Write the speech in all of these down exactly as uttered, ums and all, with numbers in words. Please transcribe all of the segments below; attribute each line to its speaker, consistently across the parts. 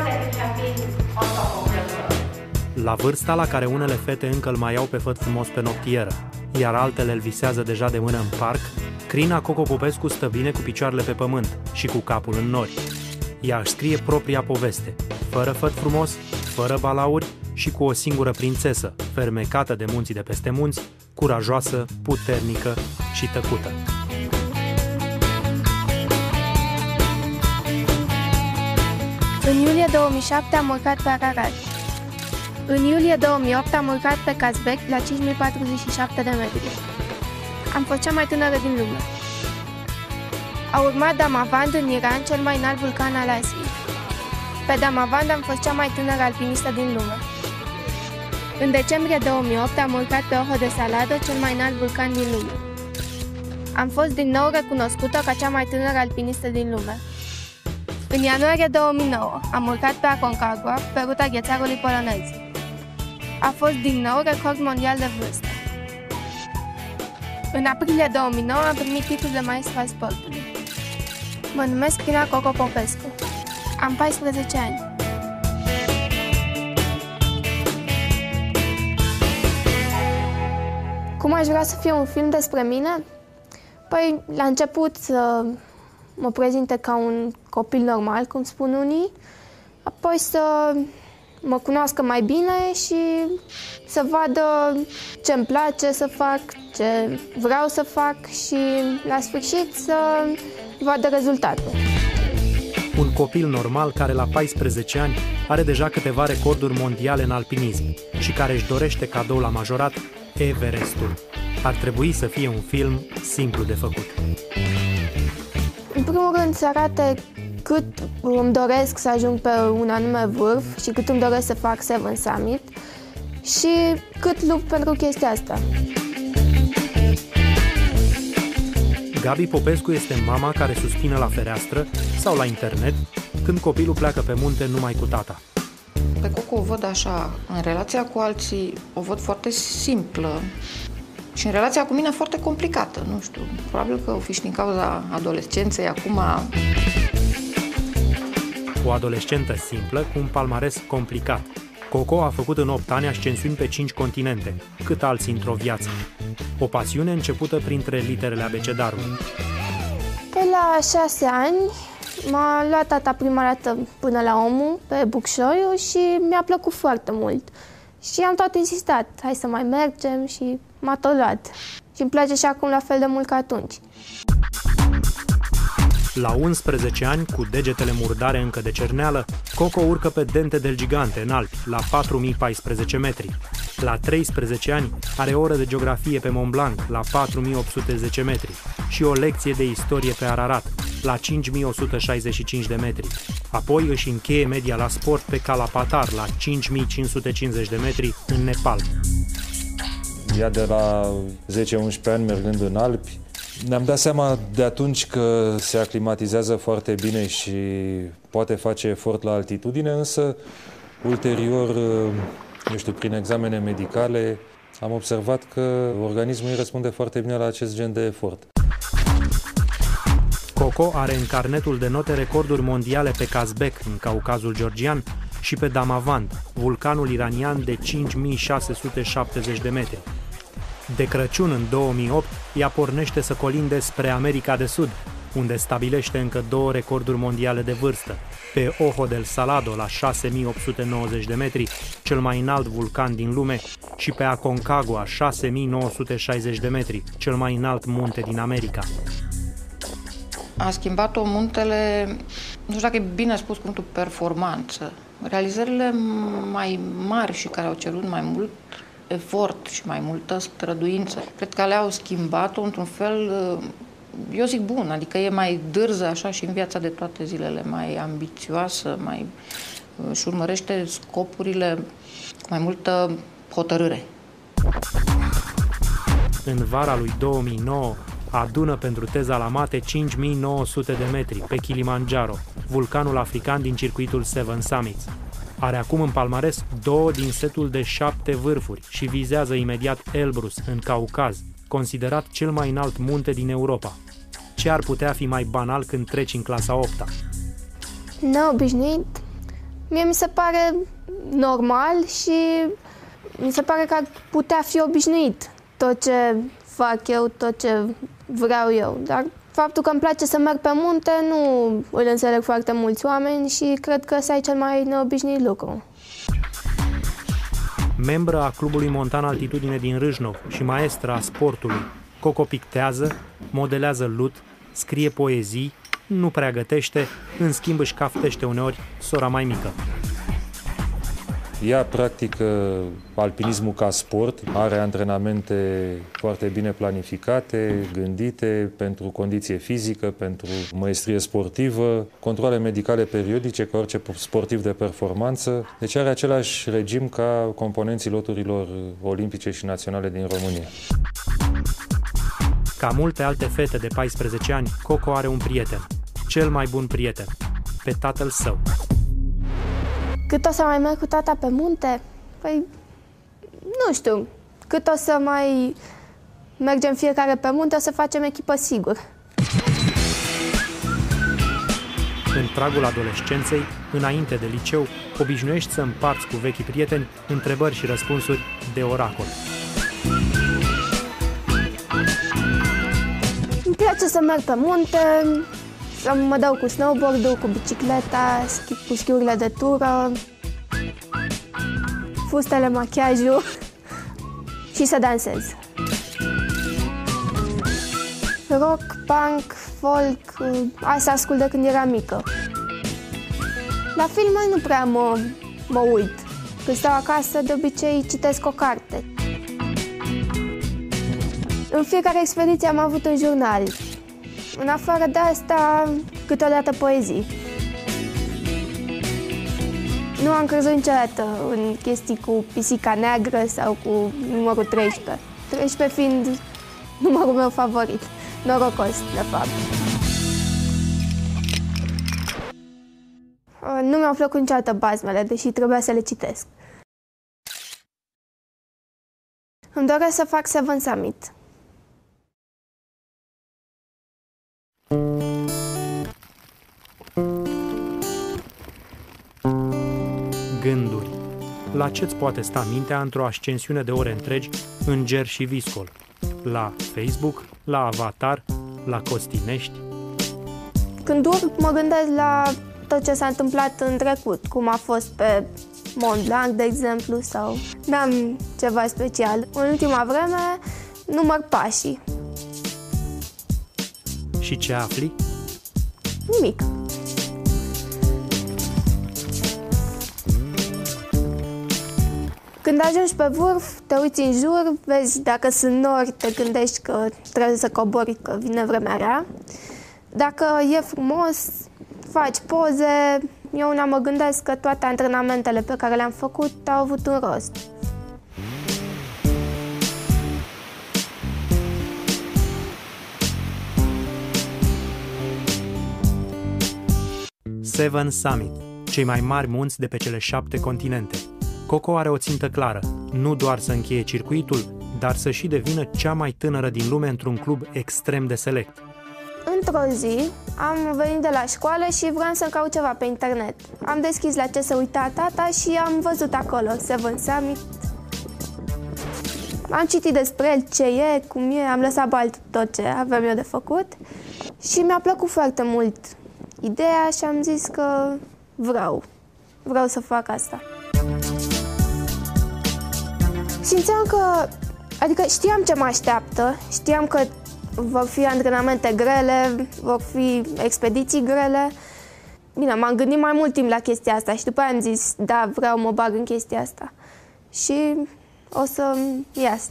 Speaker 1: La vârsta la care unele fete încă îl mai iau pe făt frumos pe noptieră, iar altele îl visează deja de mână în parc, Crina Coco Popescu stă bine cu picioarele pe pământ și cu capul în nori. Ea își scrie propria poveste, fără făt frumos, fără balauri și cu o singură prințesă, fermecată de munții de peste munți, curajoasă, puternică și tăcută.
Speaker 2: În iulie două mii șapte am urcat pe Ararat. În iulie două mii opt am urcat pe Kazbek la cinci mii patruzeci și șapte de metri. Am fost cea mai tânără din lume. A urmat Damavand în Iran, cel mai înalt vulcan al Asiei. Pe Damavand am fost cea mai tânără alpinistă din lume. În decembrie două mii opt am urcat pe Ojo de Salado, cel mai înalt vulcan din lume. Am fost din nou recunoscută ca cea mai tânără alpinistă din lume. În ianuarie două mii nouă am urcat pe Aconcagua, pe ruta ghețarului polonez. A fost din nou record mondial de vârstă. În aprilie două mii nouă am primit titlul de maestru al sportului. Mă numesc Crina Coco Popescu. Am paisprezece ani. Cum aș vrea să fie un film despre mine? Păi, la început să mă prezinte ca un copil normal, cum spun unii, apoi să mă cunoască mai bine și să vadă ce îmi place să fac, ce vreau să fac și, la sfârșit, să vadă rezultatul.
Speaker 1: Un copil normal care, la paisprezece ani, are deja câteva recorduri mondiale în alpinism și care își dorește cadou la majorat Everestul. Ar trebui să fie un film simplu de făcut.
Speaker 2: În primul rând să arate cât îmi doresc să ajung pe un anume vârf și cât îmi doresc să fac Seven Summit și cât lupt pentru chestia asta.
Speaker 1: Gabi Popescu este mama care suspină la fereastră sau la internet când copilul pleacă pe munte numai cu tata.
Speaker 3: Pe Coco o văd așa, în relația cu alții o văd foarte simplă și în relația cu mine foarte complicată, nu știu, probabil că o fi și din cauza adolescenței acum.
Speaker 1: O adolescentă simplă cu un palmares complicat. Coco a făcut în opt ani ascensiuni pe cinci continente, cât alții într-o viață. O pasiune începută printre literele abecedarului.
Speaker 2: Pe la șase ani m-a luat tata prima dată până la Omu, pe Bucșoiu, și mi-a plăcut foarte mult. Și am tot insistat, hai să mai mergem, și m-a tot luat. Și îmi place și acum la fel de mult ca atunci.
Speaker 1: La unsprezece ani, cu degetele murdare încă de cerneală, Coco urcă pe Dente del Gigante în Alpi, la patru mii paisprezece metri. La treisprezece ani, are o oră de geografie pe Mont Blanc, la patru mii opt sute zece metri, și o lecție de istorie pe Ararat, la cinci mii o sută șaizeci și cinci de metri. Apoi își încheie media la sport pe Kalapatar, la cinci mii cinci sute cincizeci de metri, în Nepal.
Speaker 4: Ea de la zece unsprezece ani mergând în Alpi, ne-am dat seama de atunci că se aclimatizează foarte bine și poate face efort la altitudine, însă ulterior, eu știu, prin examene medicale, am observat că organismul îi răspunde foarte bine la acest gen de efort.
Speaker 1: Coco are în carnetul de note recorduri mondiale pe Kazbek, în Caucazul georgian, și pe Damavand, vulcanul iranian de cinci mii șase sute șaptezeci de metri. De Crăciun, în două mii opt, ea pornește să colinde spre America de Sud, unde stabilește încă două recorduri mondiale de vârstă, pe Ojo del Salado, la șase mii opt sute nouăzeci de metri, cel mai înalt vulcan din lume, și pe Aconcagua, șase mii nouă sute șaizeci de metri, cel mai înalt munte din America.
Speaker 3: A schimbat-o muntele, nu știu dacă e bine spus cuvântul performanță. Realizările mai mari și care au cerut mai mult efort și mai multă străduință, cred că le-au schimbat-o într-un fel, eu zic, bun, adică e mai dârză așa și în viața de toate zilele, mai ambițioasă, mai își urmărește scopurile cu mai multă hotărâre.
Speaker 1: În vara lui două mii nouă adună pentru teza la mate cinci mii nouă sute de metri pe Kilimanjaro, vulcanul african din circuitul Seven Summits. Are acum în palmares două din setul de șapte vârfuri și vizează imediat Elbrus, în Caucaz, considerat cel mai înalt munte din Europa. Ce ar putea fi mai banal când treci în clasa a opta?
Speaker 2: Neobișnuit, Mie mi se pare normal și mi se pare că ar putea fi obișnuit tot ce fac eu, tot ce vreau eu. Dar faptul că îmi place să merg pe munte nu îl înțeleg foarte mulți oameni și cred că ăsta e cel mai neobișnuit lucru.
Speaker 1: Membră a Clubului Montan Altitudine din Râșnov și maestră a sportului, Coco pictează, modelează lut, scrie poezii, nu prea gătește, în schimb își caftește uneori sora mai mică.
Speaker 4: Ea practică alpinismul ca sport, are antrenamente foarte bine planificate, gândite pentru condiție fizică, pentru măestrie sportivă, controale medicale periodice ca orice sportiv de performanță. Deci are același regim ca componenții loturilor olimpice și naționale din România.
Speaker 1: Ca multe alte fete de paisprezece ani, Coco are un prieten, cel mai bun prieten, pe tatăl său.
Speaker 2: Cât o să mai merg cu tata pe munte? Păi, nu știu. Cât o să mai mergem fiecare pe munte, o să facem echipă sigur.
Speaker 1: În pragul adolescenței, înainte de liceu, obișnuiești să împarți cu vechii prieteni întrebări și răspunsuri de oracol.
Speaker 2: Îmi place să merg pe munte, să mă dau cu snowboard-ul, cu bicicleta, cu schiurile de tură, fustele, machiajul și să dansez. Rock, punk, folk, asta ascult de când eram mică. La filme nu prea mă, mă uit. Când stau acasă, de obicei citesc o carte. În fiecare expediție am avut un jurnal. În afară de asta, câteodată poezii. Nu am crezut niciodată în chestii cu pisica neagră sau cu numărul treisprezece. treisprezece fiind numărul meu favorit. Norocos, de fapt. Nu mi-au plăcut niciodată bazmele, deși trebuia să le citesc. Îmi doresc să fac Seven Summit.
Speaker 1: Gânduri. La ce-ți poate sta mintea într-o ascensiune de ore întregi în ger și viscol? La Facebook, la Avatar, la Costinești?
Speaker 2: Când urc, mă gândesc la tot ce s-a întâmplat în trecut, cum a fost pe Mont Blanc, de exemplu, sau n-am ceva special. În ultima vreme, număr pașii.
Speaker 1: Și ce afli?
Speaker 2: Nimic. Când ajungi pe vârf, te uiți în jur, vezi dacă sunt nori, te gândești că trebuie să cobori, că vine vremea rea. Dacă e frumos, faci poze. Eu una mă gândesc că toate antrenamentele pe care le-am făcut au avut un rost.
Speaker 1: Seven Summit, cei mai mari munți de pe cele șapte continente. Coco are o țintă clară, nu doar să încheie circuitul, dar să și devină cea mai tânără din lume într-un club extrem de select.
Speaker 2: Într-o zi am venit de la școală și vreau să-mi caut ceva pe internet. Am deschis la ce se uita tata și am văzut acolo Seven Summit. Am citit despre el, ce e, cum e, am lăsat balt tot ce aveam eu de făcut și mi-a plăcut foarte mult ideea și am zis că vreau, vreau să fac asta. Simțeam că, adică știam ce mă așteaptă, știam că vor fi antrenamente grele, vor fi expediții grele. Bine, m-am gândit mai mult timp la chestia asta și după aia am zis, da, vreau mă bag în chestia asta. Și o să-mi iasă.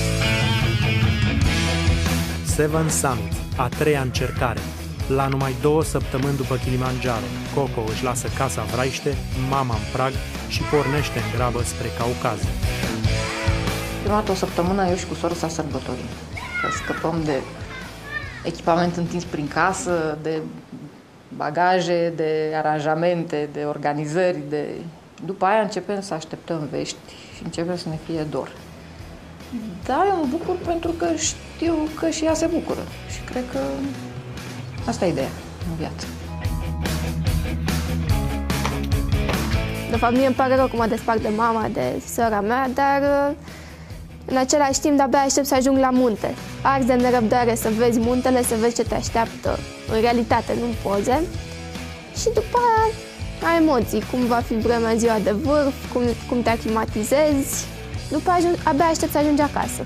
Speaker 1: Seven Summit, a treia încercare. La numai două săptămâni după Kilimanjaro, Coco își lasă casa Vraiște, mama în prag și pornește în grabă spre Caucaz.
Speaker 3: Prima dată o săptămână eu și cu sora s-a sărbătorit. Că scăpăm de echipament întins prin casă, de bagaje, de aranjamente, de organizări. De... După aia începem să așteptăm vești și începem să ne fie dor. Da, eu mă bucur pentru că știu că și ea se bucură. Și cred că asta e ideea în viață.
Speaker 2: De fapt, mie îmi pare rău că mă despart de mama, de sora mea, dar în același timp de-abia aștept să ajung la munte. Arzi de nerăbdare să vezi muntele, să vezi ce te așteaptă în realitate, nu în poze. Și după aia ai emoții, cum va fi vremea ziua de vârf, cum, cum te aclimatizezi. După aia abia aștept să ajungi acasă.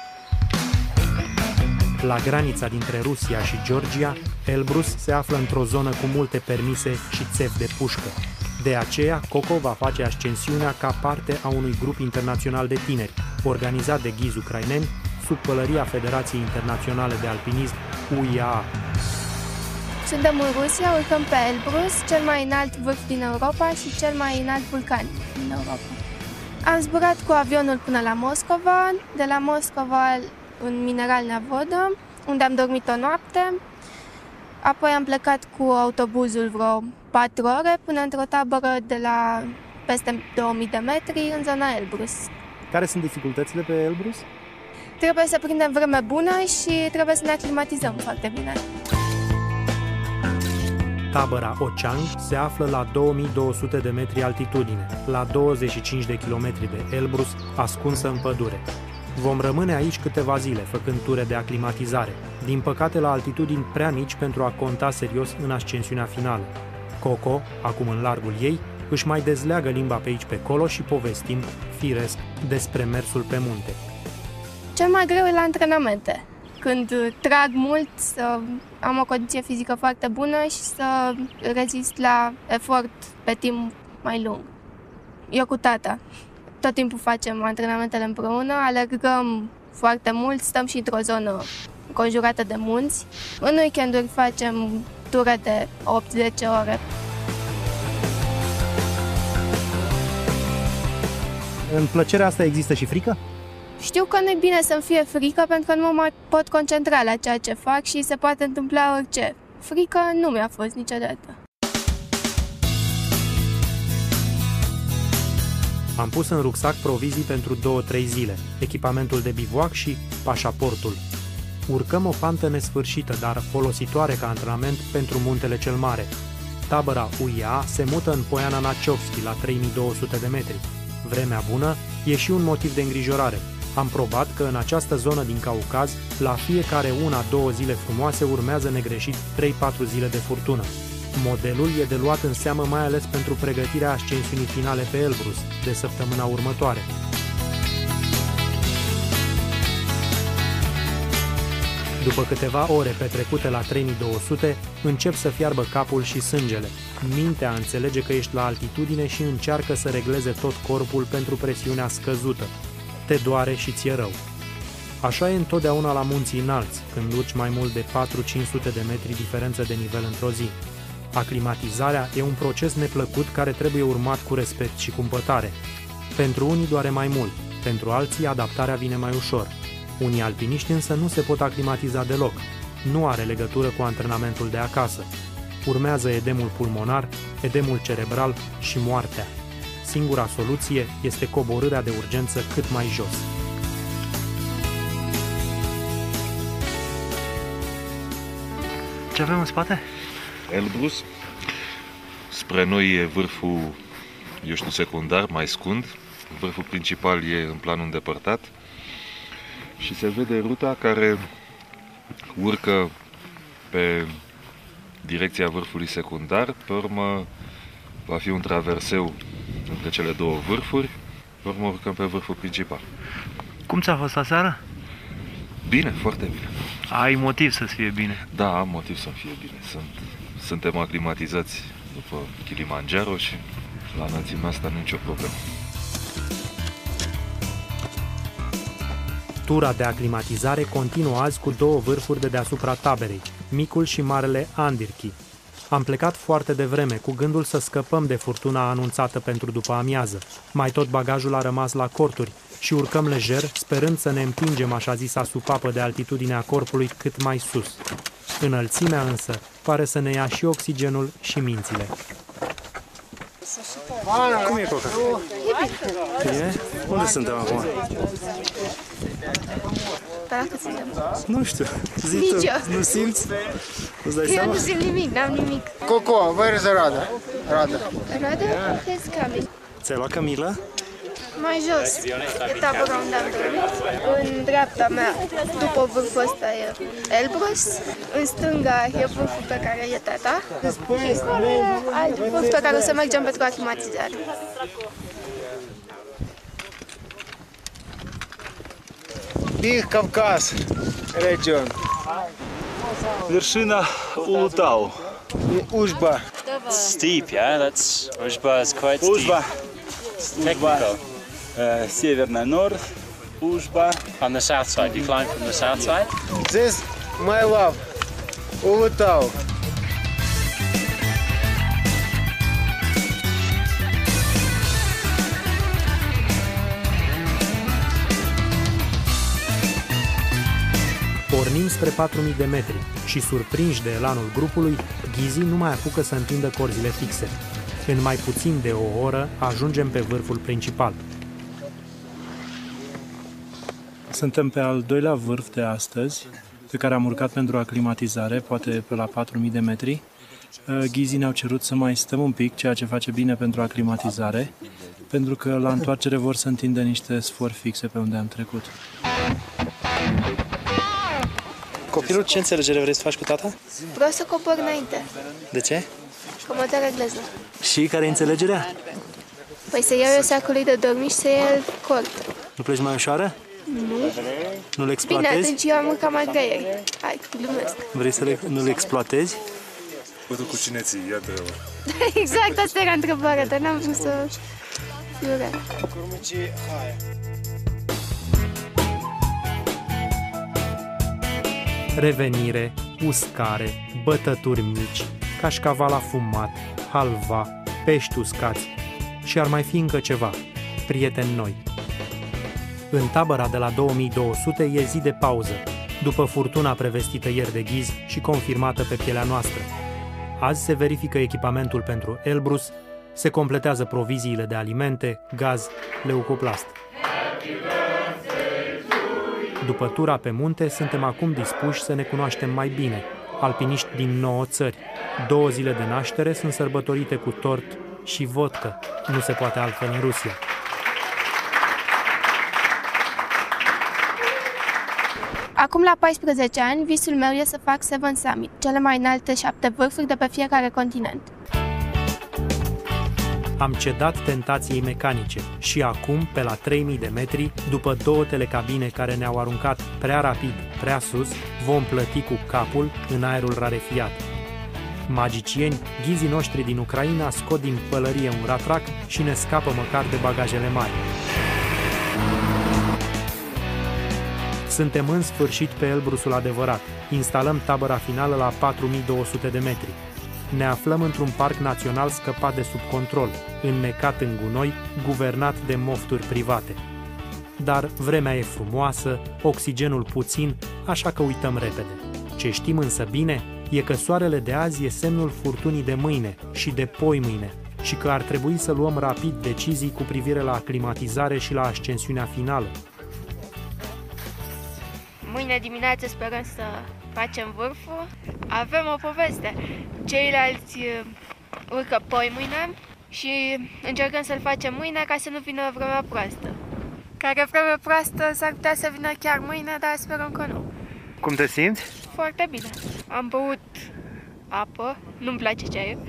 Speaker 1: La granița dintre Rusia și Georgia, Elbrus se află într-o zonă cu multe permise și țevi de pușcă. De aceea, Coco va face ascensiunea ca parte a unui grup internațional de tineri, organizat de ghizi ucraineni, sub pălăria Federației Internaționale de Alpinism U I A A.
Speaker 2: Suntem în Rusia, urcăm pe Elbrus, cel mai înalt vârf din Europa și cel mai înalt vulcan din Europa. Am zburat cu avionul până la Moscova, de la Moscova în Mineralna Vodă, unde am dormit o noapte. Apoi am plecat cu autobuzul vreo patru ore până într-o tabără de la peste două mii de metri în zona Elbrus.
Speaker 5: Care sunt dificultățile pe Elbrus?
Speaker 2: Trebuie să prindem vreme bună și trebuie să ne aclimatizăm foarte bine.
Speaker 1: Tabăra Ochang se află la două mii două sute de metri altitudine, la douăzeci și cinci de kilometri de Elbrus, ascunsă în pădure. Vom rămâne aici câteva zile, făcând ture de aclimatizare, din păcate la altitudini prea mici pentru a conta serios în ascensiunea finală. Coco, acum în largul ei, își mai dezleagă limba pe aici pe colo și povestim, firesc, despre mersul pe munte.
Speaker 2: Cel mai greu e la antrenamente, când trag mult, să am o condiție fizică foarte bună și să rezist la efort pe timp mai lung. Eu cu tata. Tot timpul facem antrenamentele împreună, alergăm foarte mult, stăm și într-o zonă înconjurată de munți. În weekenduri facem ture de opt zece ore.
Speaker 5: În plăcerea asta există și frică?
Speaker 2: Știu că nu-i bine să-mi fie frică pentru că nu mă mai pot concentra la ceea ce fac și se poate întâmpla orice. Frică nu mi-a fost niciodată.
Speaker 1: Am pus în rucsac provizii pentru două-trei zile, echipamentul de bivoac și pașaportul. Urcăm o pantă nesfârșită, dar folositoare ca antrenament pentru muntele cel mare. Tabăra U I A A se mută în Poiana Naciovski, la trei mii două sute de metri. Vremea bună e și un motiv de îngrijorare. Am probat că în această zonă din Caucaz, la fiecare una-două zile frumoase urmează negreșit trei-patru zile de furtună. Modelul e de luat în seamă mai ales pentru pregătirea ascensiunii finale pe Elbrus, de săptămâna următoare. După câteva ore petrecute la trei mii două sute, încep să fiarbă capul și sângele. Mintea înțelege că ești la altitudine și încearcă să regleze tot corpul pentru presiunea scăzută. Te doare și ți-e rău. Așa e întotdeauna la munții înalți, când urci mai mult de patru-cinci sute de metri diferență de nivel într-o zi. Aclimatizarea e un proces neplăcut care trebuie urmat cu respect și cumpătare. Pentru unii doare mai mult, pentru alții adaptarea vine mai ușor. Unii alpiniști însă nu se pot aclimatiza deloc. Nu are legătură cu antrenamentul de acasă. Urmează edemul pulmonar, edemul cerebral și moartea. Singura soluție este coborârea de urgență cât mai jos.
Speaker 5: Ce avem în spate?
Speaker 6: Elbrus. Spre noi e vârful, eu știu, secundar, mai scund. Vârful principal e în plan îndepărtat. Și se vede ruta care urcă pe direcția vârfului secundar. Pe urmă va fi un traverseu între cele două vârfuri. Pe urmă urcăm pe vârful principal.
Speaker 5: Cum ți-a fost aseară?
Speaker 6: Bine, foarte bine.
Speaker 5: Ai motiv să-ți fie bine?
Speaker 6: Da, am motiv să-mi fie bine. Sunt, suntem aclimatizați după Kilimanjaro și la înălțimea asta nu e nicio problemă.
Speaker 1: Tura de aclimatizare continuă azi cu două vârfuri de deasupra taberei, micul și marele Andirki. Am plecat foarte devreme, cu gândul să scăpăm de furtuna anunțată pentru după amiază. Mai tot bagajul a rămas la corturi și urcăm lejer, sperând să ne împingem așa zisa supapă de altitudine a corpului cât mai sus. Înălțimea însă pare să ne ia și oxigenul și mințile.
Speaker 5: Cum e, Coca? E bine. Unde suntem acum?
Speaker 2: Dacă suntem.
Speaker 5: Nu știu. Zi tu. Nu simți? Îți dai
Speaker 2: Eu
Speaker 5: seama?
Speaker 2: nu simt nimic, n-am nimic.
Speaker 7: Coco, vai răzărada.
Speaker 5: Rada.
Speaker 2: Rada? He's coming.
Speaker 1: Ți-ai luat Camila?
Speaker 2: Mai jos, e tabăra unde am dormit. În dreapta mea, după vârful ăsta e Elbrus. În stânga e vârful pe care e tata. Și acolo e alt vârf pe care o să mergem pentru aclimatizare.
Speaker 5: Big Caucas region.
Speaker 7: Вершина Улутау.
Speaker 5: Ужба.
Speaker 8: Steep, yeah. That's Ужба is quite steep.
Speaker 7: Ужба.
Speaker 8: Technical.
Speaker 7: Uh, Северная Норд. Ужба.
Speaker 8: On the south side, you climb from the south side.
Speaker 5: This my love. Ulutau.
Speaker 1: Pornim spre patru mii de metri și, surprinși de elanul grupului, Ghizi nu mai apucă să întindă corzile fixe. În mai puțin de o oră ajungem pe vârful principal. Suntem pe al doilea vârf de astăzi, pe care am urcat pentru aclimatizare, poate pe la patru mii de metri. Ghizii ne-au cerut să mai stăm un pic, ceea ce face bine pentru aclimatizare, pentru că la întoarcere vor să întindă niște sfori fixe pe unde am trecut.
Speaker 9: Copilul, ce înțelegere vrei să faci cu tata?
Speaker 2: Vreau să cobor înainte,
Speaker 9: De ce?
Speaker 2: că mă dă regleză.
Speaker 9: Și care e înțelegerea?
Speaker 2: Păi să iau eu sacului de dormit și să iau el cort.
Speaker 9: Nu pleci mai ușoară?
Speaker 2: Nu.
Speaker 9: Nu le
Speaker 2: Bine,
Speaker 9: exploatezi?
Speaker 2: atunci eu am urcat mai greu. Hai, glumesc.
Speaker 9: Vrei să le, nu le exploatezi?
Speaker 6: Cu cu cine ții? Iată.
Speaker 2: Exact, asta era întrebarea, dar n-am vrut să fiu rea.
Speaker 1: Revenire, uscare, bătături mici, cașcaval afumat, halva, pești uscați și ar mai fi încă ceva, prieteni noi. În tabăra de la două mii două sute e zi de pauză, după furtuna prevestită ieri de Ghizi și confirmată pe pielea noastră. Azi se verifică echipamentul pentru Elbrus, se completează proviziile de alimente, gaz, leucoplast. După tura pe munte, suntem acum dispuși să ne cunoaștem mai bine, alpiniști din nouă țări. Două zile de naștere sunt sărbătorite cu tort și vodcă. Nu se poate altfel în Rusia.
Speaker 2: Acum la paisprezece ani, visul meu e să fac Seven Summit, cele mai înalte șapte vârfuri de pe fiecare continent.
Speaker 1: Am cedat tentației mecanice și acum, pe la trei mii de metri, după două telecabine care ne-au aruncat prea rapid, prea sus, vom plăti cu capul în aerul rarefiat. Magicieni, ghizii noștri din Ucraina scot din pălărie un ratrac și ne scapă măcar de bagajele mari. Suntem în sfârșit pe Elbrusul adevărat. Instalăm tabăra finală la patru mii două sute de metri. Ne aflăm într-un parc național scăpat de sub control, înnecat în gunoi, guvernat de mofturi private. Dar vremea e frumoasă, oxigenul puțin, așa că uităm repede. Ce știm însă bine e că soarele de azi e semnul furtunii de mâine și de poimâine și că ar trebui să luăm rapid decizii cu privire la aclimatizare și la ascensiunea finală.
Speaker 2: Mâine dimineață sperăm să facem vârful. Avem o poveste. Ceilalți uh, urcă poi mâine și încercăm să-l facem mâine ca să nu vină vremea proastă. Care vreme proastă s-ar putea să vină chiar mâine, dar sperăm că nu.
Speaker 9: Cum te simți?
Speaker 2: Foarte bine. Am băut apă, nu-mi place ceaiul.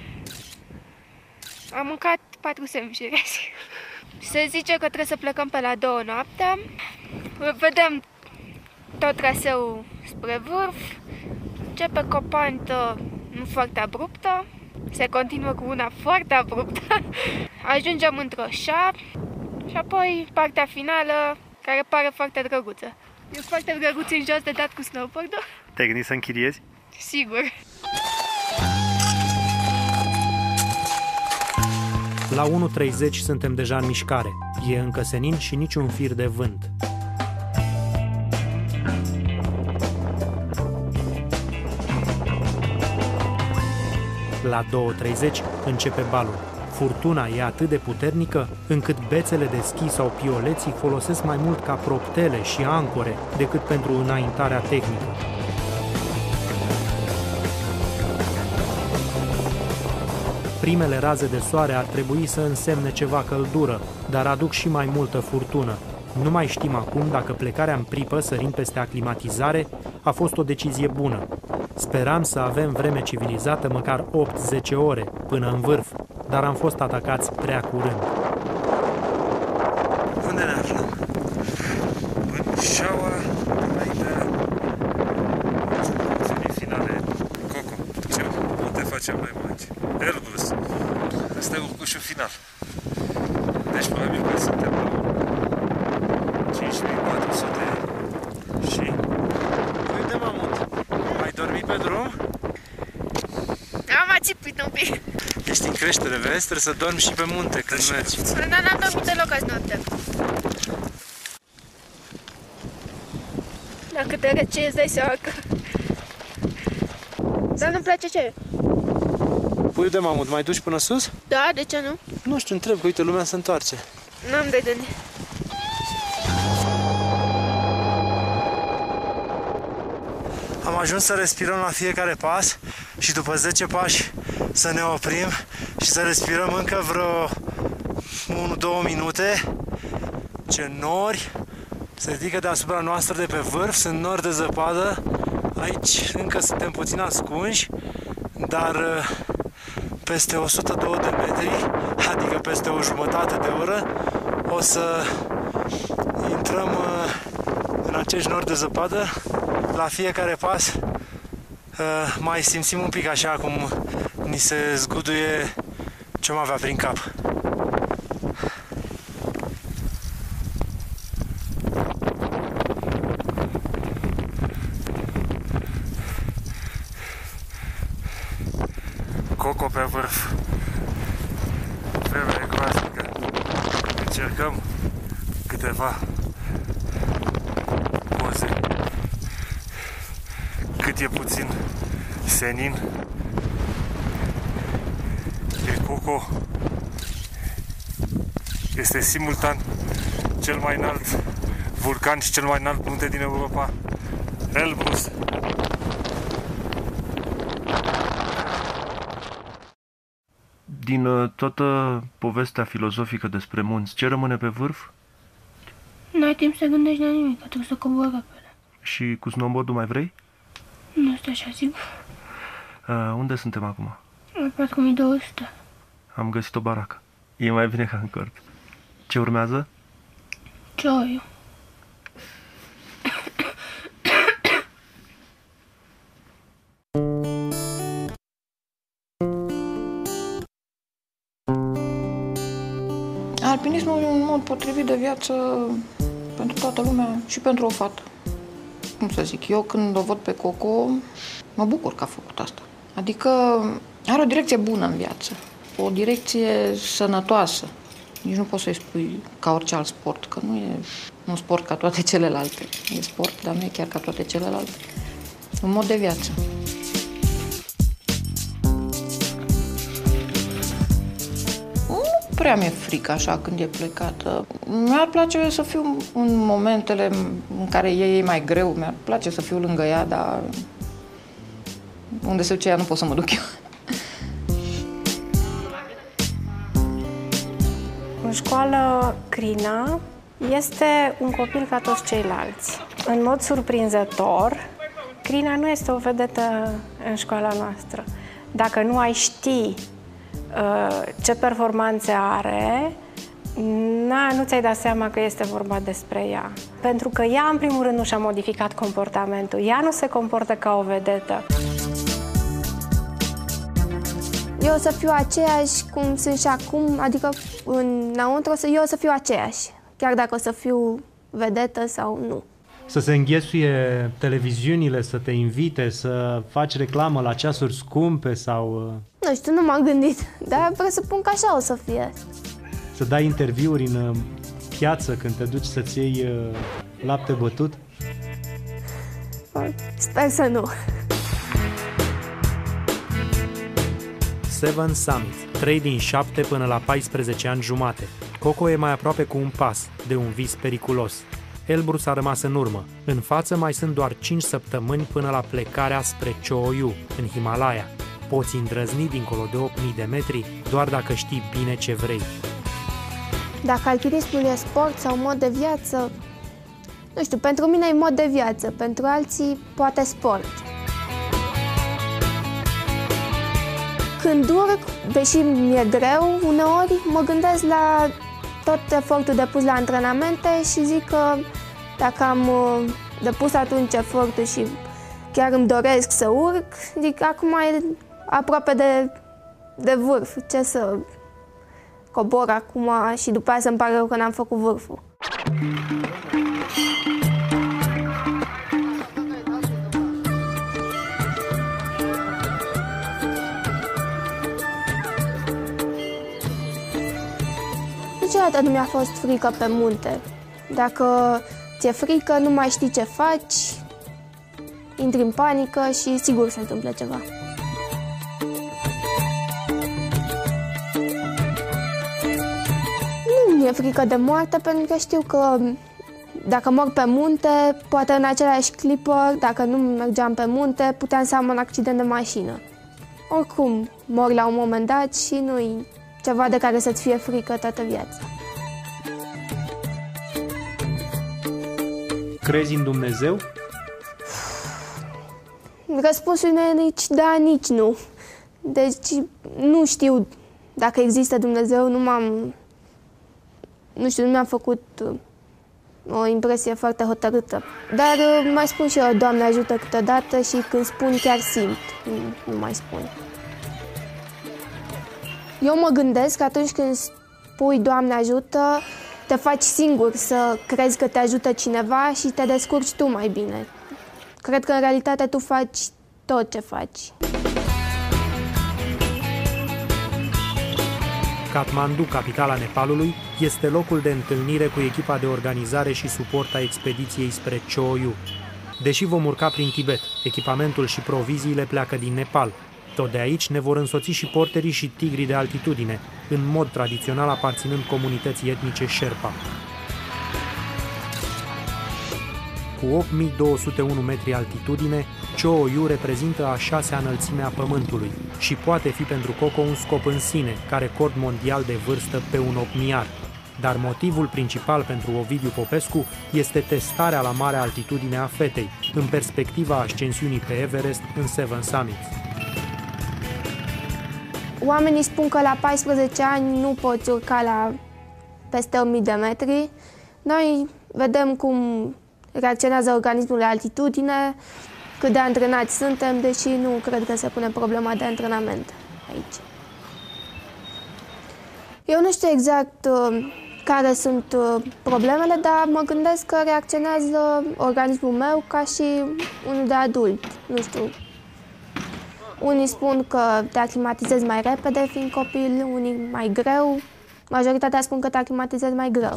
Speaker 2: Am mâncat patru sandvișuri azi. Se zice că trebuie să plecăm pe la două noaptea. Vedem tot traseul spre vârf. Începe cu o pantă nu foarte abruptă. Se continuă cu una foarte abruptă. Ajungem într-o șa și apoi partea finală, care pare foarte drăguță. E foarte drăguț în jos de dat cu snowboard-ul.
Speaker 9: Te-ai gândit să închiriezi?
Speaker 2: Sigur.
Speaker 1: La unu treizeci suntem deja în mișcare. E încă senin și niciun fir de vânt. La două treizeci începe balul. Furtuna e atât de puternică încât bețele de schi sau pioleții folosesc mai mult ca proptele și ancore decât pentru înaintarea tehnică. Primele raze de soare ar trebui să însemne ceva căldură, dar aduc și mai multă furtună. Nu mai știm acum dacă plecarea în pripă, sărind peste aclimatizare, a fost o decizie bună. Speram să avem vreme civilizată măcar opt zece ore până în vârf, dar am fost atacați prea curând.
Speaker 10: Unde ne aflăm? În șaua înaintea țării finale. Coco, ce munte facem mai mult? Elbrus. Asta e urcușul final. Deci probabil că suntem la cinci mii patru sute și... Uite, mamut, ai dormit pe drum?
Speaker 2: Am ațipit un pic.
Speaker 10: Ești în creștere, vezi? Trebuie să dormi și pe munte când mergi.
Speaker 2: Dar n-am dormit deloc azi noaptea. Dacă te rece, îți dai seama că... Dar nu-mi place ce?
Speaker 10: Pui de mamut, mai duci până sus?
Speaker 2: Da, de ce nu?
Speaker 10: Nu știu, întreb, că uite, lumea se întoarce.
Speaker 2: N-am de gândit.
Speaker 10: Am ajuns să respirăm la fiecare pas și după zece pași să ne oprim și să respirăm încă vreo unu două minute. Ce nori se ridică deasupra noastră de pe vârf, sunt nori de zăpadă. Aici încă suntem puțin ascunși, dar peste o sută doi de metri, adică peste o jumătate de oră, o să intrăm în acești nori de zăpadă. La fiecare pas mai simțim un pic așa cum ni se zguduie ce am avea prin cap. Coco pe vârf. Vremea e groaznică. Încercăm câteva poze. Cât e puțin senin. E Coco. Este simultan cel mai înalt vulcan și cel mai înalt munte din Europa. Elbrus.
Speaker 11: Din uh, toată povestea filozofică despre munți, ce rămâne pe vârf?
Speaker 2: N-ai timp să gândești la nimic, că trebuie să cobori repede.
Speaker 11: Și cu snowboard-ul mai vrei?
Speaker 2: Nu este așa sigur.
Speaker 11: Uh, unde suntem acum?
Speaker 2: La patru mii două sute.
Speaker 11: Am găsit o baracă. E mai bine ca în cort. Ce urmează?
Speaker 2: Cioiu.
Speaker 3: Alpinismul e un mod potrivit de viață pentru toată lumea și pentru o fată. Cum să zic, eu când o văd pe Coco, mă bucur că a făcut asta. Adică are o direcție bună în viață, o direcție sănătoasă. Nici nu poți să-i spui ca orice alt sport, că nu e un sport ca toate celelalte. E sport, dar nu e chiar ca toate celelalte. Un mod de viață. Nu prea mi-e frică așa când e plecată. Mi-ar place să fiu în momentele în care e mai greu, mi-ar place să fiu lângă ea, dar unde se duce ea nu pot să mă duc eu.
Speaker 12: În școală, Crina este un copil ca toți ceilalți. În mod surprinzător, Crina nu este o vedetă în școala noastră. Dacă nu ai ști ce performanțe are, na, nu ți-ai dat seama că este vorba despre ea. Pentru că ea, în primul rând, nu și-a modificat comportamentul. Ea nu se comportă ca o vedetă.
Speaker 2: Eu o să fiu aceeași cum sunt și acum, adică înăuntru eu o să fiu aceeași, chiar dacă o să fiu vedetă sau nu.
Speaker 1: Să se înghesuie televiziunile, să te invite, să faci reclamă la ceasuri scumpe sau...
Speaker 2: Nu știu, nu m-am gândit, dar presupun că așa o să fie.
Speaker 1: Să dai interviuri în piață când te duci să-ți iei lapte bătut?
Speaker 2: Sper să nu.
Speaker 1: Seven Summits, trei din șapte până la paisprezece ani jumate. Coco e mai aproape cu un pas de un vis periculos. Elbrus a rămas în urmă. În față mai sunt doar cinci săptămâni până la plecarea spre Cho Oyu, în Himalaya. Poți îndrăzni dincolo de opt mii de metri doar dacă știi bine ce vrei.
Speaker 2: Dacă alpinismul e sport sau mod de viață, nu știu, pentru mine e mod de viață, pentru alții poate sport. Când urc, deși mi-e greu, uneori mă gândesc la tot efortul depus la antrenamente și zic că dacă am depus atunci efortul și chiar îmi doresc să urc, zic acum e aproape de, de vârf, ce să cobor acum și după aia să-mi pare rău că n-am făcut vârful. Niciodată nu mi-a fost frică pe munte. Dacă ți-e frică, nu mai știi ce faci, intri în panică și sigur se întâmplă ceva. Nu mi-e frică de moarte pentru că știu că dacă mor pe munte, poate în același clipă, dacă nu mergeam pe munte, puteam să am un accident de mașină. Oricum, mor la un moment dat și nu-i ceva de care să-ți fie frică toată viața.
Speaker 1: Crezi în Dumnezeu?
Speaker 2: Răspunsul nu e nici da, nici nu. Deci nu știu dacă există Dumnezeu, nu m-am... Nu știu, nu mi-am făcut o impresie foarte hotărâtă. Dar mai spun și eu, Doamne ajută câteodată și când spun chiar simt, nu, nu mai spun. Eu mă gândesc că atunci când spui Doamne ajută, te faci singur să crezi că te ajută cineva și te descurci tu mai bine. Cred că în realitate tu faci tot ce faci.
Speaker 1: Kathmandu, capitala Nepalului, este locul de întâlnire cu echipa de organizare și suport a expediției spre Cho Oyu. Deși vom urca prin Tibet, echipamentul și proviziile pleacă din Nepal. Tot de aici ne vor însoți și porterii și tigrii de altitudine, în mod tradițional aparținând comunității etnice Sherpa. Cu opt mii două sute unu metri altitudine, Cho Oyu reprezintă a șasea înălțime a Pământului și poate fi pentru Coco un scop în sine, ca record mondial de vârstă pe un opmiar. Dar motivul principal pentru Ovidiu Popescu este testarea la mare altitudine a fetei, în perspectiva ascensiunii pe Everest în Seven Summits.
Speaker 2: Oamenii spun că la paisprezece ani nu poți urca la peste o mie de metri. Noi vedem cum reacționează organismul la altitudine, cât de antrenați suntem, deși nu cred că se pune problema de antrenament aici. Eu nu știu exact uh, care sunt uh, problemele, dar mă gândesc că reacționează organismul meu ca și unul de adult. Nu știu. Unii spun că te aclimatizezi mai repede fiind copil, unii mai greu. Majoritatea spun că te aclimatizezi mai greu.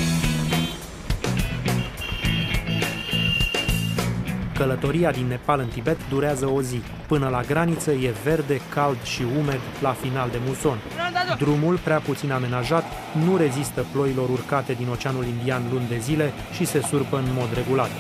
Speaker 1: Călătoria din Nepal în Tibet durează o zi. Până la graniță e verde, cald și umed la final de muson. Drumul, prea puțin amenajat, nu rezistă ploilor urcate din Oceanul Indian luni de zile și se surpă în mod regulat.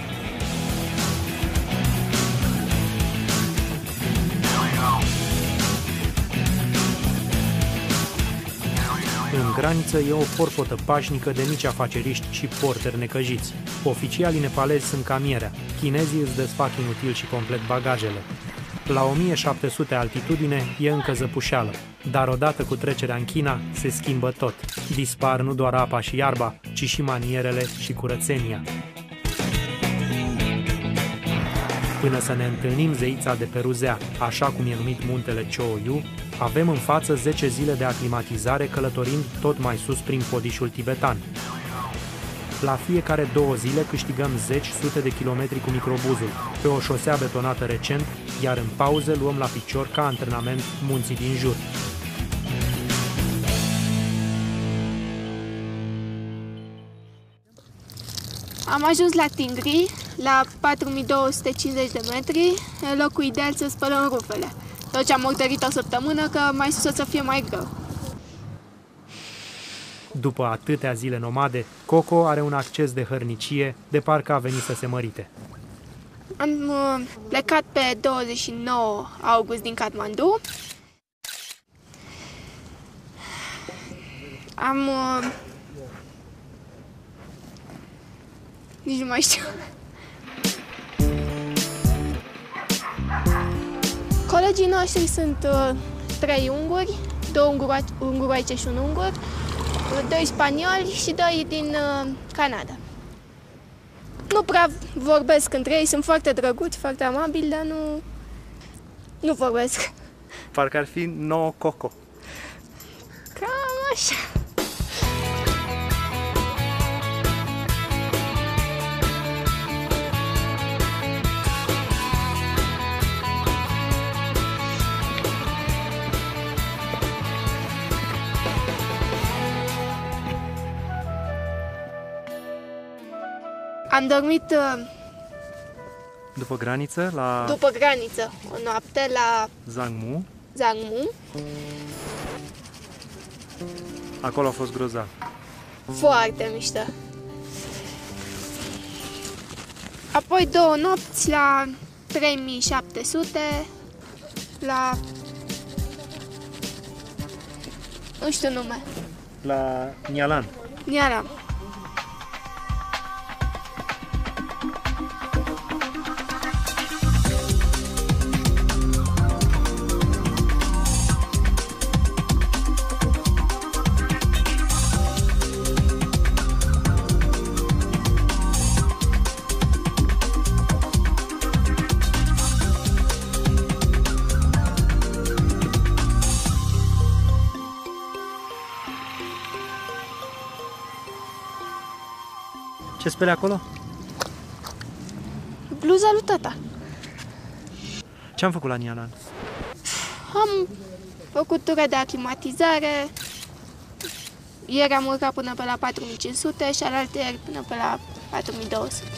Speaker 1: În graniță e o porpotă pașnică de mici afaceriști și porteri necăjiți. Oficialii nepalezi sunt ca mierea. Chinezii îți desfac inutil și complet bagajele. La o mie șapte sute altitudine e încă zăpușeală, dar odată cu trecerea în China se schimbă tot. Dispar nu doar apa și iarba, ci și manierele și curățenia. Până să ne întâlnim zeița de Peruzea, așa cum e numit muntele Cho Oyu, avem în față zece zile de aclimatizare călătorind tot mai sus prin podișul tibetan. La fiecare două zile câștigăm zeci, sute de kilometri cu microbuzul, pe o șosea betonată recent, iar în pauze luăm la picior ca antrenament munții din jur.
Speaker 2: Am ajuns la Tingri, la patru mii două sute cincizeci de metri, e locul ideal să spălăm rufele. Tot ce am murdărit o săptămână, că mai sus o să fie mai greu.
Speaker 1: După atâtea zile nomade, Coco are un acces de hărnicie, de parcă a venit să se mărite.
Speaker 2: Am uh, plecat pe douăzeci și nouă august din Kathmandu. Am... Uh, nici nu mai știu. Colegii noștri sunt uh, trei unguri, două unguroaice și un ungur, doi spanioli și doi din uh, Canada. Nu prea vorbesc între ei, sunt foarte drăguți, foarte amabili, dar nu, nu vorbesc.
Speaker 9: Parcă ar fi no coco.
Speaker 2: Cam așa. Am dormit uh,
Speaker 1: După graniță, la
Speaker 2: după graniță, o noapte la
Speaker 1: Zangmu.
Speaker 2: Zangmu.
Speaker 1: Acolo a fost grozav.
Speaker 2: Foarte mișto. Apoi două nopți la trei mii șapte sute, la... nu știu nume.
Speaker 1: La Nyalan.
Speaker 2: Nyalan.
Speaker 1: Ce speli acolo?
Speaker 2: Bluza lui tata.
Speaker 1: Ce am făcut la Nyalan?
Speaker 2: Am făcut ture de aclimatizare. Ieri am urcat până pe la patru mii cinci sute și alaltăieri până pe la patru mii două sute.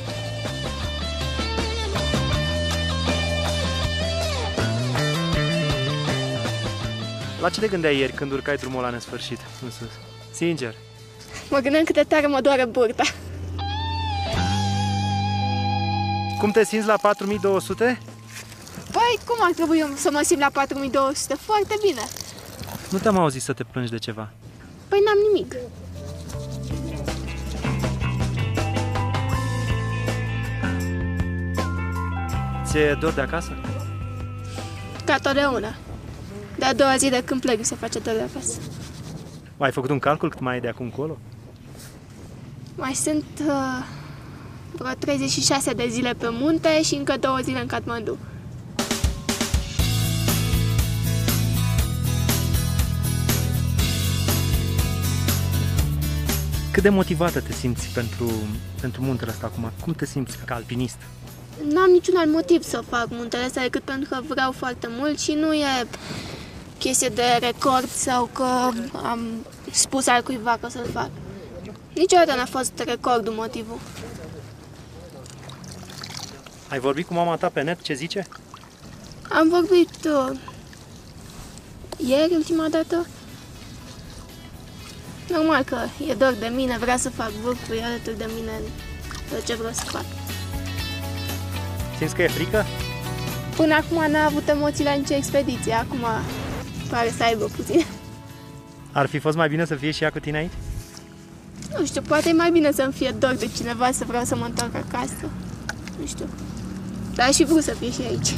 Speaker 1: La ce te gândeai ieri când urcai drumul ăla nesfârșit în sus? Sincer.
Speaker 2: Mă gândeam cât de tare mă doare burta.
Speaker 1: Cum te simți la patru mii două sute?
Speaker 2: Păi, cum ar trebui să mă simt la patru mii două sute? Foarte bine.
Speaker 1: Nu te-am auzit să te plângi de ceva.
Speaker 2: Păi n-am nimic.
Speaker 1: Ți-e dor de acasă?
Speaker 2: Ca totdeauna. De a doua zi de când plec se face dor de acasă.
Speaker 1: Mai ai făcut un calcul cât mai e de acum încolo?
Speaker 2: Mai sunt uh, vreo treizeci și șase de zile pe munte și încă două zile în Kathmandu.
Speaker 1: Cât de motivată te simți pentru, pentru muntele ăsta acum? Cum te simți ca alpinist?
Speaker 2: N-am niciun alt motiv să fac muntele ăsta decât pentru că vreau foarte mult și nu e chestie de record sau că am spus altcuiva că să-l fac. Niciodată n-a fost recordul motivul.
Speaker 1: Ai vorbit cu mama ta pe net? Ce zice?
Speaker 2: Am vorbit uh, ieri, ultima dată. Normal că e dor de mine, vrea să fac vârfuri alături de mine în tot ce vreau să fac.
Speaker 1: Simți că e frică?
Speaker 2: Până acum n-a avut emoții la nicio expediție, acum pare să aibă puțin.
Speaker 1: Ar fi fost mai bine să fie și ea cu tine aici?
Speaker 2: Nu știu, poate e mai bine să-mi fie dor de cineva, să vreau să mă întorc acasă. Nu știu. Dar aș fi vrut să fie și aici.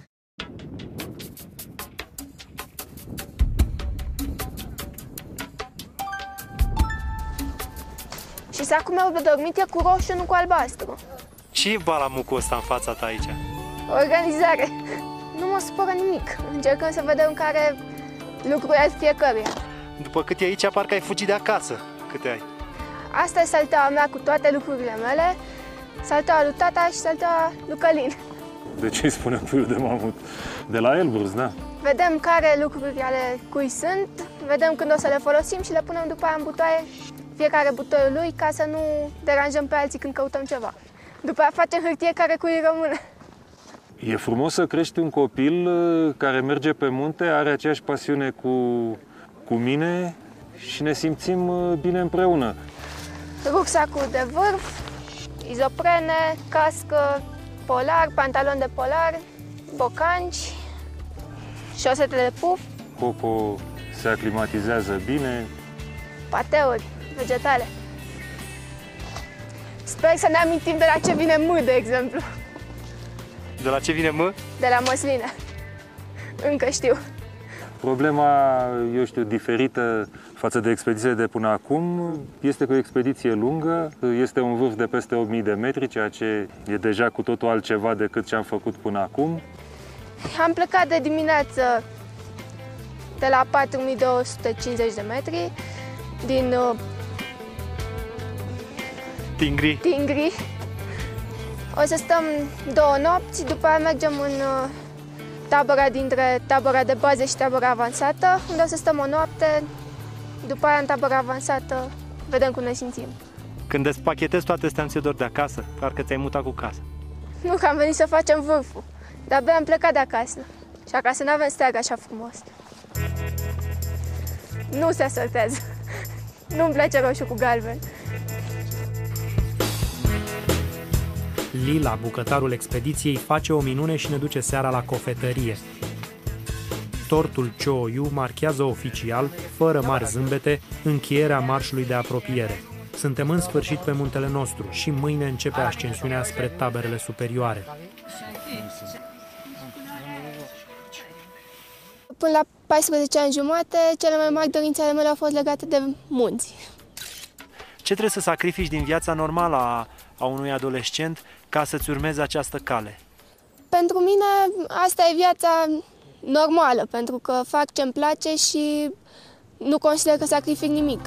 Speaker 2: Și sacul meu de dormit e cu roșu, nu cu albastru.
Speaker 1: Ce e balamucul ăsta în fața ta aici?
Speaker 2: Organizare. Nu mă supără nimic. Încercăm să vedem care lucru e al fiecăruia.
Speaker 1: După cât e aici, parcă ai fugit de acasă. Câte ai?
Speaker 2: Asta e salteaua mea cu toate lucrurile mele, salteaua lui tata și salteaua lui Călin.
Speaker 4: De ce îi spune puiul de mamut? De la Elbrus, da?
Speaker 2: Vedem care lucruri ale cui sunt, vedem când o să le folosim și le punem după aia în butoaie, fiecare butoiul lui, ca să nu deranjăm pe alții când căutăm ceva. După aia facem hârtie care cui rămâne.
Speaker 4: E frumos să crești un copil care merge pe munte, are aceeași pasiune cu, cu mine și ne simțim bine împreună.
Speaker 2: Rucsacul de vârf, izoprene, cască, polar, pantaloni de polar, bocanci, șosete de puf.
Speaker 4: Popo se aclimatizează bine.
Speaker 2: Pateuri vegetale. Sper să ne amintim de la ce vine M, de exemplu.
Speaker 9: De la ce vine M?
Speaker 2: De la măsline. Încă știu.
Speaker 4: Problema, eu știu, diferită față de expedițiile de până acum este că o expediție lungă, este un vârf de peste opt mii de metri, ceea ce e deja cu totul altceva decât ce am făcut până acum.
Speaker 2: Am plecat de dimineață de la patru mii două sute cincizeci de metri, din uh,
Speaker 9: Tingri.
Speaker 2: Tingri. O să stăm două nopți, după aia mergem în uh, tabăra dintre tabăra de bază și tabăra avansată, unde o să stăm o noapte, după aia în tabăra avansată vedem cum ne simțim.
Speaker 1: Când despachetezi toate astea, ți-e dor de acasă? Parcă ți-ai mutat cu casă.
Speaker 2: Nu, că am venit să facem vârful, dar abia am plecat de acasă și acasă nu avem steag așa frumos. Nu se asortează. Nu-mi place roșu cu galben.
Speaker 1: Lila, bucătarul expediției, face o minune și ne duce seara la cofetărie. Tortul Cho-Oyu marchează oficial, fără mari zâmbete, încheierea marșului de apropiere. Suntem în sfârșit pe muntele nostru și mâine începe ascensiunea spre taberele superioare.
Speaker 2: Până la paisprezece ani jumate, cele mai mari dorințe ale mele au fost legate de munți.
Speaker 1: Ce trebuie să sacrifici din viața normală a, a unui adolescent ca să-ți urmezi această cale?
Speaker 2: Pentru mine asta e viața normală, pentru că fac ce-mi place și nu consider că sacrific nimic.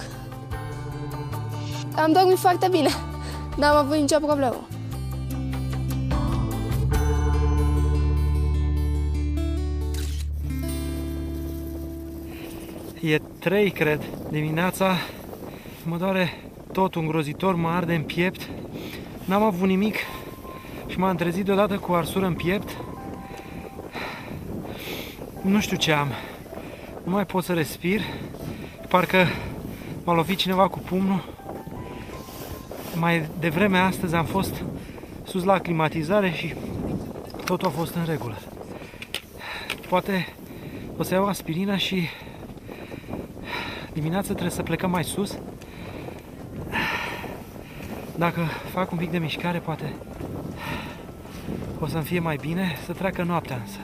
Speaker 2: Am dormit foarte bine, n-am avut nicio problemă.
Speaker 1: E trei, cred, dimineața, mă doare tot îngrozitor, mă arde în piept, n-am avut nimic și m-am trezit deodată cu arsură în piept. Nu știu ce am, nu mai pot să respir, parcă m-a lovit cineva cu pumnul. Mai devreme astăzi am fost sus la climatizare și totul a fost în regulă. Poate o să iau aspirină și dimineața trebuie să plecăm mai sus. Dacă fac un pic de mișcare, poate o să-mi fie mai bine, să treacă noaptea însă.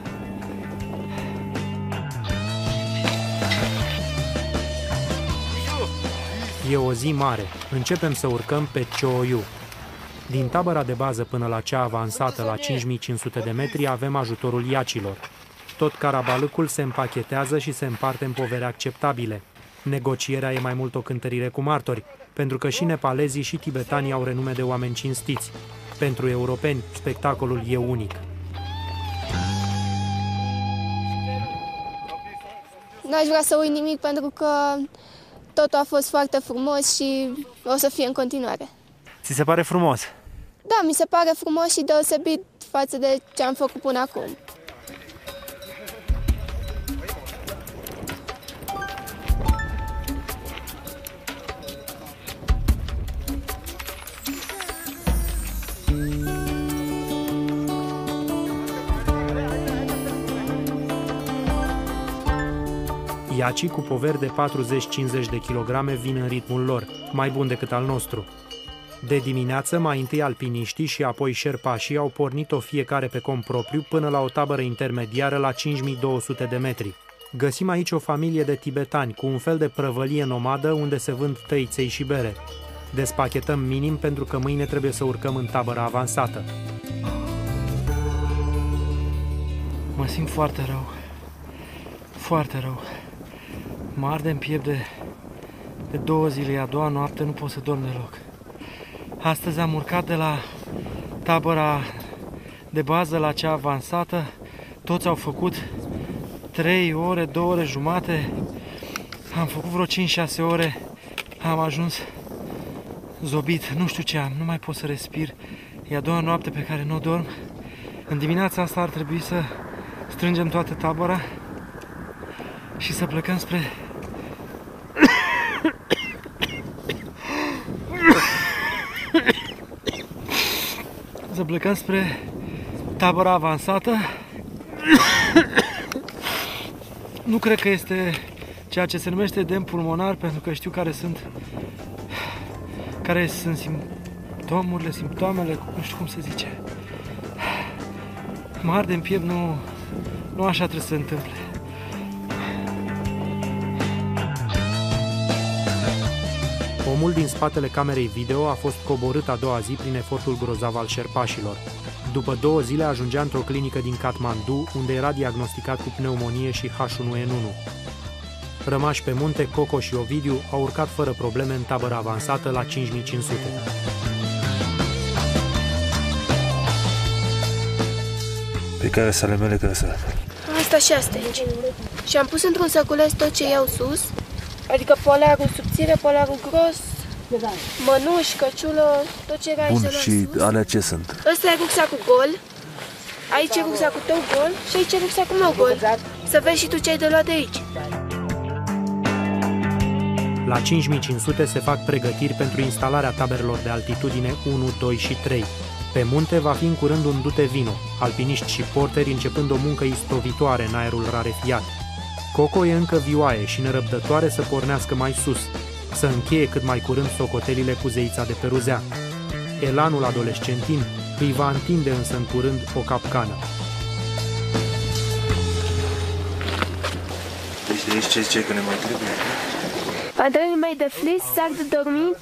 Speaker 1: E o zi mare. Începem să urcăm pe Cho-Oyu. Din tabăra de bază până la cea avansată la cinci mii cinci sute de metri avem ajutorul iacilor. Tot carabalâcul se împachetează și se împarte în povere acceptabile. Negocierea e mai mult o cântărire cu martori, pentru că și nepalezii și tibetanii au renume de oameni cinstiți. Pentru europeni, spectacolul e unic.
Speaker 2: N-aș vrea să uit nimic pentru că totul a fost foarte frumos și o să fie în continuare.
Speaker 1: Ți se pare frumos?
Speaker 2: Da, mi se pare frumos și deosebit față de ce am făcut până acum.
Speaker 1: Iacii cu poveri de patruzeci cincizeci de kilograme vin în ritmul lor, mai bun decât al nostru. De dimineață, mai întâi alpiniștii și apoi șerpașii au pornit-o fiecare pe cont propriu până la o tabără intermediară la cinci mii două sute de metri. Găsim aici o familie de tibetani cu un fel de prăvălie nomadă unde se vând tăiței și bere. Despachetăm minim pentru că mâine trebuie să urcăm în tabăra avansată. Mă simt foarte rău. Foarte rău. Mă arde în piept de, de două zile, a doua noapte nu pot să dorm deloc. Astăzi am urcat de la tabăra de bază la cea avansată. Toți au făcut trei ore, două ore jumate. Am făcut vreo cinci șase ore. Am ajuns zobit. Nu știu ce am, nu mai pot să respir. E a doua noapte pe care nu o dorm. În dimineața asta ar trebui să strângem toată tabăra și să plecăm spre să plecăm spre
Speaker 10: tabăra avansată. Nu cred că este ceea ce se numește edem pulmonar, pentru că știu care sunt care sunt simptomurile, simptomele, nu știu cum se zice. Mă arde în piept, nu, nu așa trebuie să se întâmple.
Speaker 1: Omul din spatele camerei video a fost coborât a doua zi prin efortul grozav al șerpașilor. După două zile ajungea într-o clinică din Kathmandu, unde era diagnosticat cu pneumonie și H unu N unu. Rămași pe munte, Coco și Ovidiu au urcat fără probleme în tabăra avansată la cinci mii cinci sute.
Speaker 4: Pe care sale mele care să...
Speaker 2: Asta și asta aici. Și am pus într-un săculeț tot ce iau sus, adică polarul subțire, polarul gros, mănuși, căciulă, tot ce era aici.
Speaker 4: Bun, și
Speaker 2: sus.
Speaker 4: alea ce sunt?
Speaker 2: Ăsta e rucsacul gol, aici e rucsacul tău gol și aici e rucsacul meu gol. Să vezi și tu ce ai de luat de aici.
Speaker 1: La cinci mii cinci sute se fac pregătiri pentru instalarea taberelor de altitudine unu, doi și trei. Pe munte va fi în curând un dute vino, alpiniști și porteri începând o muncă istovitoare în aerul rarefiat. Coco e încă vioaie și nerăbdătoare să pornească mai sus, să încheie cât mai curând socotelile cu zeița de peruzea. Elanul adolescentin îi va întinde însă în curând o capcană.
Speaker 4: Deci de aici ce zice că ne mai trebuie?
Speaker 2: Adrenalin mai de flis, sac de dormit.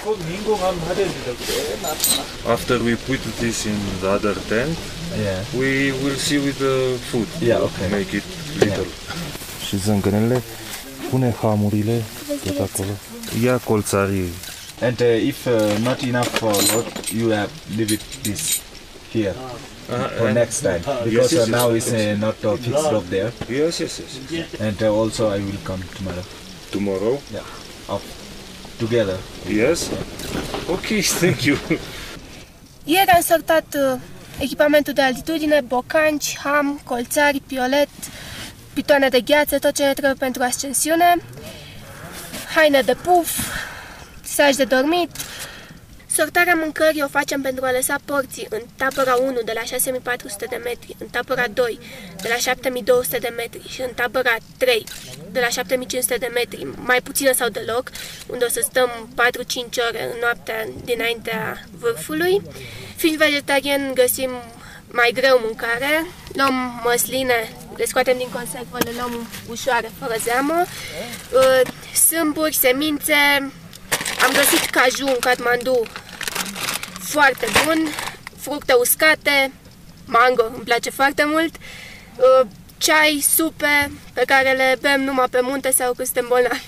Speaker 4: After we put this in the other tent, yeah. we will see with the food. Yeah, okay. Make it little. Yeah. Și zângănele, pune hamurile tot acolo. Ia colțarii.
Speaker 7: And uh, if uh, not enough for lot, you have leave it this here. Uh, for next time, because yes, yes, uh, now yes, it's uh, not uh, fixed up there.
Speaker 4: Yes, yes, yes. yes.
Speaker 7: And uh, also I will come tomorrow.
Speaker 4: Tomorrow?
Speaker 7: Yeah. Off. Together.
Speaker 4: Yes? Ok, thank you.
Speaker 2: Ieri am sortat uh, echipamentul de altitudine, bocanci, ham, colțari, piolet, pitoane de gheață, tot ce ne trebuie pentru ascensiune, haine de puf, saj de dormit. Sortarea mâncării o facem pentru a lăsa porții în tabăra unu de la șase mii patru sute de metri, în tabăra doi de la șapte mii două sute de metri și în tabăra trei de la șapte mii cinci sute de metri, mai puțină sau deloc, unde o să stăm patru cinci ore în noaptea dinaintea vârfului. Fiind vegetarian, găsim mai greu mâncare, luăm măsline, le scoatem din conservă, le luăm ușoare, fără zeamă, sâmburi, semințe. Am găsit caju în Kathmandu, foarte bun, fructe uscate, mango, îmi place foarte mult, ceai, supe pe care le bem numai pe munte sau când suntem bolnavi.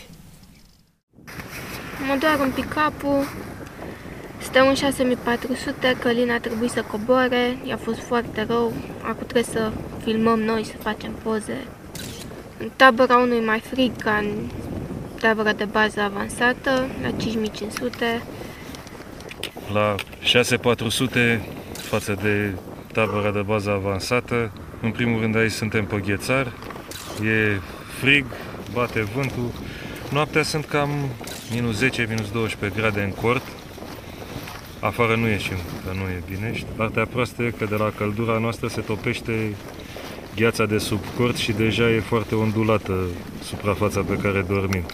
Speaker 2: Mă doar un pic capul, stăm în șase mii patru sute, Călin a trebuit să coboare, i-a fost foarte rău, acum trebuie să filmăm noi, să facem poze. În tabăra unu e mai frig ca în tabăra de bază avansată, la cinci mii cinci sute.
Speaker 4: La șase mii patru sute față de tabăra de bază avansată, în primul rând aici suntem pe ghețar, e frig, bate vântul. Noaptea sunt cam minus zece, minus doisprezece grade în cort. Afară nu ieșim, că nu e bine. Și partea proastă e că de la căldura noastră se topește gheața de sub cort și deja e foarte ondulată suprafața pe care dormim.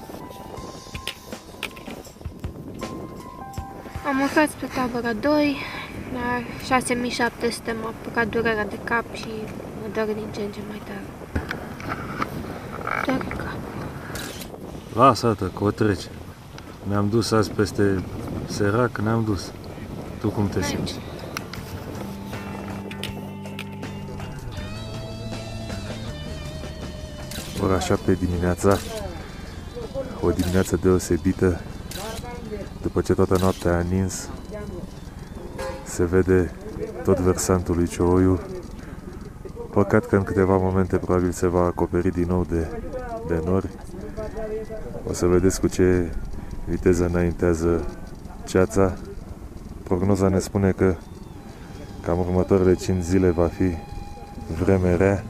Speaker 2: Am urcat pe tabăra doi, la șase mii șapte sute m-a apucat durerea de cap și mă doare din ce în ce mai tare. Doar cap.
Speaker 4: Lasă-te, că o trece. Ne-am dus azi peste Serac, ne-am dus. Tu cum te simți? Ora șapte dimineața, o dimineață deosebită, după ce toată noaptea a nins, se vede tot versantul lui Ciohoiu. Păcat că în câteva momente probabil se va acoperi din nou de, de nori. O să vedeți cu ce viteză înaintează ceața. Prognoza ne spune că cam următoarele cinci zile va fi vreme rea.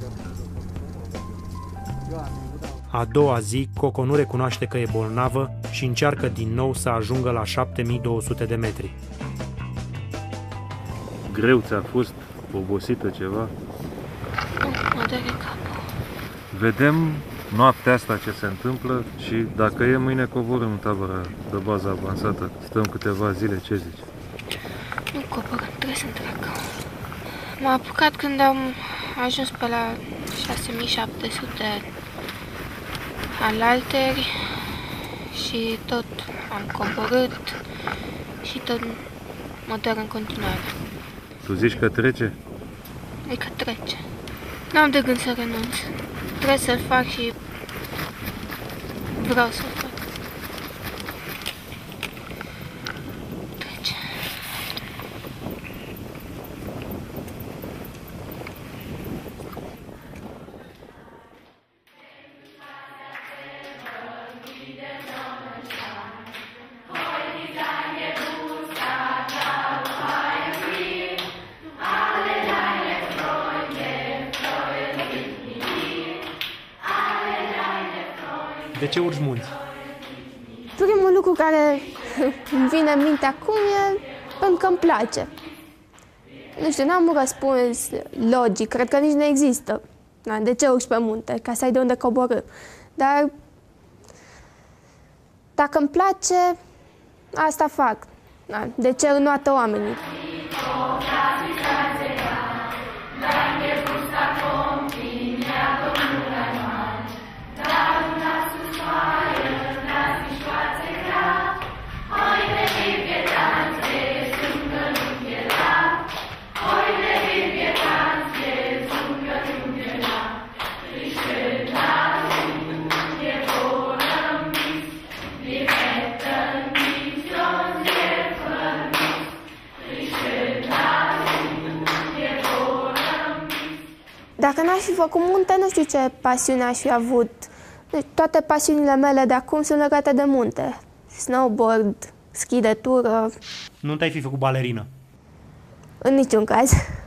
Speaker 1: A doua zi, Coco nu recunoaște că e bolnavă și încearcă din nou să ajungă la șapte mii două sute de metri.
Speaker 4: Greu ți-a fost? Obosită ceva?
Speaker 2: Nu, mă doare capul.
Speaker 4: Vedem noaptea asta ce se întâmplă și dacă e mâine coborâm în tabăra de bază avansată. Stăm câteva zile, ce zici?
Speaker 2: Nu coborâm, trebuie să întrec. M-a apucat când am ajuns pe la șase mii șapte sute alalteri și tot am coborât și tot mă doare în continuare.
Speaker 4: Tu zici că trece?
Speaker 2: E că trece. N-am de gând să renunț. Trebuie să-l fac și vreau să-l fac. Trece.
Speaker 1: De ce urci munți?
Speaker 2: Primul lucru care îmi vine în minte acum e pentru că îmi place. Nu știu, n-am un răspuns logic, cred că nici nu există. Da, de ce urci pe munte? Ca să ai de unde coborî. Dar dacă îmi place, asta fac. Da, de ce înoată oamenii? Dacă n-aș fi făcut munte, nu știu ce pasiune aș fi avut. Deci, toate pasiunile mele de acum sunt legate de munte. Snowboard, schi de tură.
Speaker 1: Nu te-ai fi făcut balerină?
Speaker 2: În niciun caz.